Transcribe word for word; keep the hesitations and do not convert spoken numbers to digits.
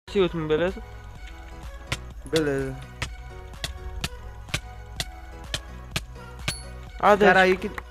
Esse último, beleza? Beleza. Ah, deixa. Cara aí que